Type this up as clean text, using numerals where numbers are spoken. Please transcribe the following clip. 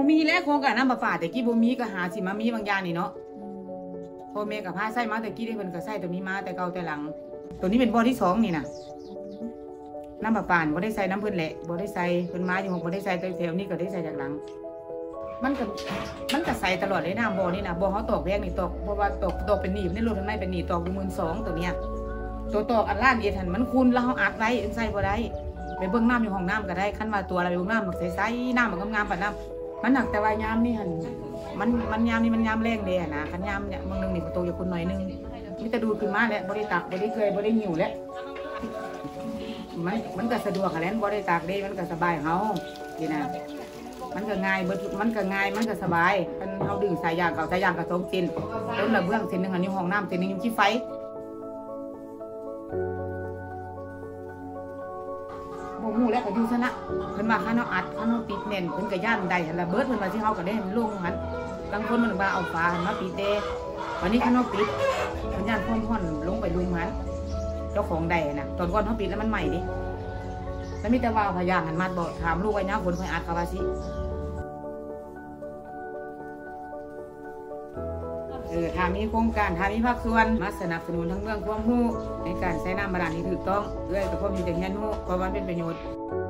มีแล้วโครงการน้ำประปาแต่กี้บ่มีก็หาสิมามีบางอย่างนี่เนาะพ่อแม่กับพาใส่มาแต่กี้ได้เพิ่นก็ใส่ตัวนี้มาแต่เก่าแต่หลังตัวนี้เป็นบ่อที่2นี่นะน้ำประปาบ่ได้ใส่น้ำเพิ่นแหละบ่ได้ใส่เพิ่นมาอยู่บ่ได้ใส่แถวนี้ก็ได้ใส่จากหลังมันก็ใส่ตลอดเลยน้ำบ่อนี่นะบ่อเขาตอกแพงนี่ตอกเพราะว่าตอกเป็นหนีบในรถมันไม่เป็นหนีบตอกอยู่12,000ตัวเนี้ยตัวตอกอันล้านเอ็ดหันมันคูณแล้วเฮาอัดไว้ใส่บ่ได้ไปเบิ่งน้ำอยู่ห้องน้ำก็ได้คันว่าตัวเราไปเบิ่งน้ำมันใสๆน้ำมันงามๆปานน้ำมันหนักแต่ว่ายามนี่หันมันยามนี่มันยามแรงเด้นะคันยามเนี่ยบางนึงนี่ก็โตอยู่คนหน่อยนึงมีแต่ดูดขึ้นมาแล้วบ่ได้ตักบ่ได้เคยบ่ได้หิวแล้วมันก็สะดวกแล้วบ่ได้ตักเด้มันก็สบายเฮานี่นะมันก็ง่ายมันก็สบายคันเฮาดึงสายยางเก่าสายยางก็2เส้นต้นละเบื้องเส้นนึงอันนี้ห้องน้ำเส้นนึงอยู่ที่ไฟบ่ฮู้แล้วก็อยู่ซะนะเพิ่นว่าคันเฮาอัดคันเฮาปิดแน่นเพิ่นก็ย่านได้ระเบิดเพิ่นว่าสิเฮาก็ได้มันลงหั่นบางคนมันว่าเอาฝามาปิดเด้วันนี้คันเฮาปิดเพิ่นย่านความร้อนลงไปลุมหั่นเจ้าของได้น่ะตอนก่อนเฮาปิดแล้วมันใหม่ดิแล้วมีแต่ว่าพยางหันมาบ่ถามลูกว่ายังฝนค่อยอัดเขาว่าสิถ้ามีโครงการถ้ามีภาคส่วนมาสนับสนุนทั้งเรื่องความรู้ในการใช้น้ำบาดาลที่ถูกต้องด้วยกับพวกมีแต่เรียนรู้เพราะว่าเป็นประโยชน์